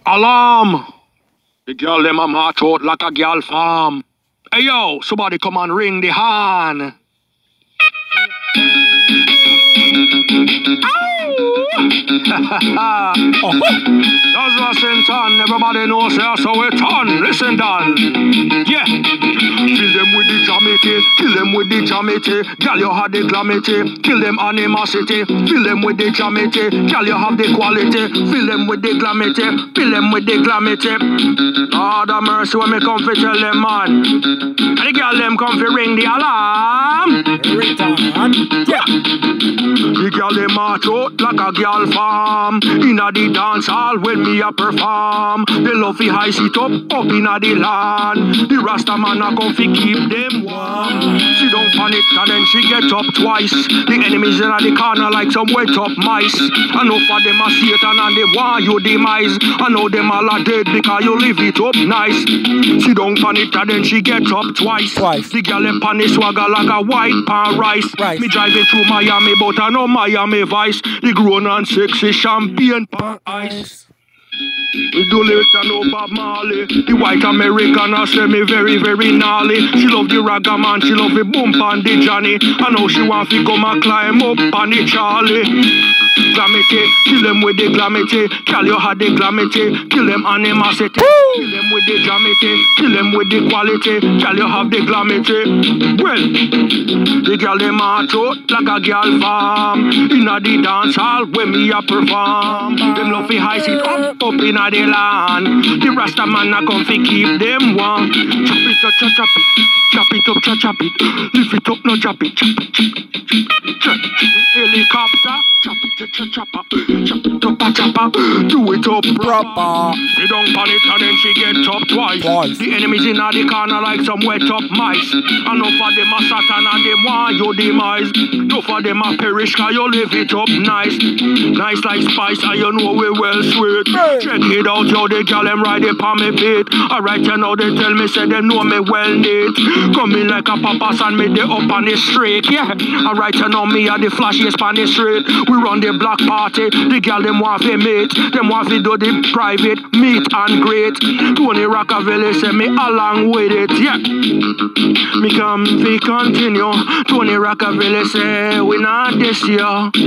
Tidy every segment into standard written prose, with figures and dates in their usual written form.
Alarm! The girl them a march out like a girl farm. Hey yo, somebody come and ring the horn. That's Washington, everybody knows that's how it on. Listen, Dan. Yeah. Kill them with the jamity, kill them with the jamity. Girl, you have the glamity, kill them animosity. Fill them with the jamity, girl, you have the quality. Fill them with the glamity, fill them with the glamity. Lord of mercy, when me come fi tell them, man. And the girl them come fi ring the alarm. Yeah. The girl them march out like a girl farm. Inna the dance hall when me a perform. They love fi high sit up inna the land. The Rasta man a come fi keep them warm. She don't panic and then she get up twice. The enemies inna the corner like some wet up mice. I know for them a Satan and they want you demise. I know them all are dead because you live it up nice. She don't panic and then she get up twice. The girl them panic swagger like a white pan rice. Me driving through Miami but I know Miami Vice. The grown and sexy champagne pan ice. We do it and no Bob Marley. The white American a say me very, very gnarly. She love the ragga man, she love the boom pan the Johnny. I know she want to come and climb up on the Charlie. Glamity, kill them with the glamity. Girl, you had the glamity, kill them animosity. Kill them with the glamity, kill them with the quality. Girl, you have the glamity. Well, the girl them march out like a girl farm. Inna the dance hall when me a perform. Them love fi high sit up inna the land. The Rasta man a come fi keep them warm. Chop it up, chop it. Chop it up, chop it. Lift it up, no chop it. Chop it, chop it. Chop it. Helicopter. Chop it, chop it, chop it. Do it up proper. She don't panic and then she get up twice. The enemies inna the corner like some wet up mice. And no for them a Satan and them want you demise. No for them a perish cause you live it up nice. Nice like spice and you know we well sweet. Check it out, yo, the girl them ride it on me beat. Alright, you know they tell me, say they know me well neat. Come in like a papas and me they up on the street, yeah. Alright, you know me are the flashiest on the street. We run the black party, the girl them want to meet. Them want to do the private meet and greet. Tony Rockavelli say me along with it, yeah. Me come we continue. Tony Rockavelli say we not this year.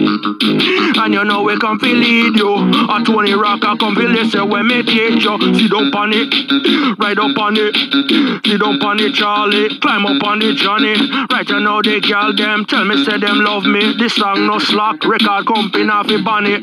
And you know we come to lead you. A Tony Rocka come to listen when me teach you. Sit down on it, ride up on it. Sit down on it, Charlie. Climb up on it, Johnny. Right you know the girl them tell me say them love me. This song no slack, record company off the bunny.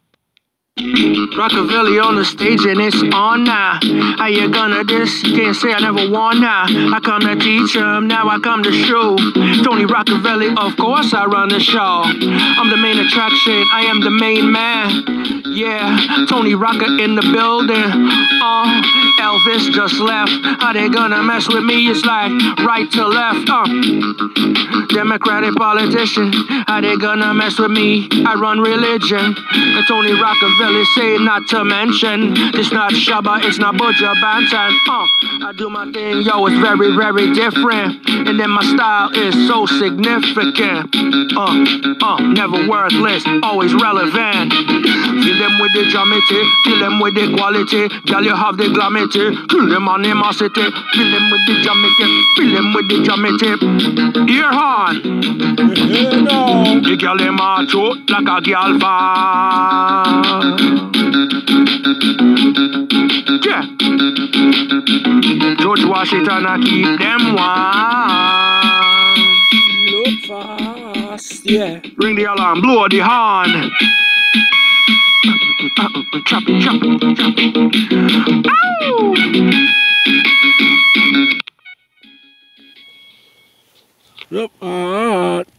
Rockavelli on the stage and it's on now. How you gonna diss? You can't say I never won now. I come to teach him, now I come to show. Tony Rockavelli, of course I run the show. I'm the main attraction, I am the main man. Yeah, Tony Rocka in the building. Elvis just left. How they gonna mess with me? It's like right to left. Democratic politician. How they gonna mess with me? I run religion. And Tony Rockavelli say not to mention. It's not Shabba, it's not Buja Banton. I do my thing, yo, it's very, very different. And then my style is so significant. Never worthless, always relevant. Kill them with the jamity, kill them with the quality. Girl, you have the glamity, kill them animosity. Kill them with the jamity, kill them with the jamity. Ear horn. The girl them march out like a girl farm. Yeah. George Washington I keep them warm. Look fast, yeah. Ring the alarm, blow the horn. Chop it, chop it, chop it. Ow! Look,